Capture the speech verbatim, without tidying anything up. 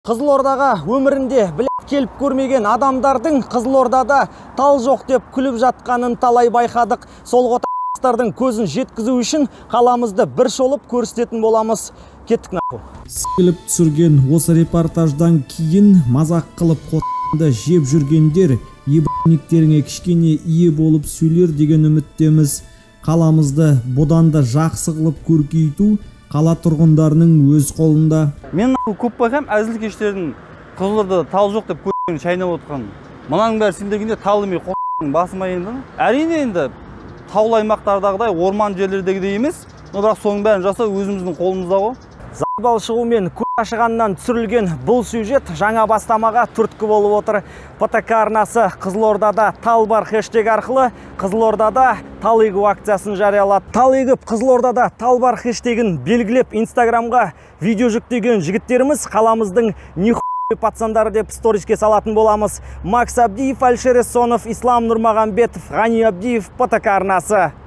Қызылордаға өмірінде білет келіп көрмеген адамдардың Қызылордада тал жоқ деп күліп жатқанын талай байқадық. Сол қотастардың көзін жеткізу үшін қаламызды бір шолып көрсететін боламыз. Кеттік наху. Сіліп түсірген осы репортаждан кейін мазақ қылып қотасында жеп жүргендер ебаниктеріңе кішкене ие болып сөйлер деген үміттеміз. Қаламызды бұдан да жақсы қылып көркейту қала тұрғындарының өз қолында. Мен көп байқаймын, әзіл кештердің Қызылордада тал жоқ деп көзін шайнап отқан. Мұнаның бәрі сендегенде тал емей қоңның басыма енді. Әрине енді таулы аймақтардағыдай орман жерлердегідей емес, бірақ соның бәрін жасау өзіміздің қолымызда ғой. Забал шығумен көз ашығаннан түсірілген бұл сюжет жаңа бастамаға түрткі болып отыр. ПТК арнасы Қызылордада тал бар хэштег арқылы Қызылордада тал егу акциясын жариялады. Тал егіп Қызылордада тал бар хэштегін белгілеп Инстаграмға видео жүктеген жігіттеріміз қаламыздың нихуй пацандары деп сториске салатын боламыз. Макс Абдиев, Альшер Эссонов, Ислам Нурмагамбетов, Ғани Абдиев, ПТК арнасы.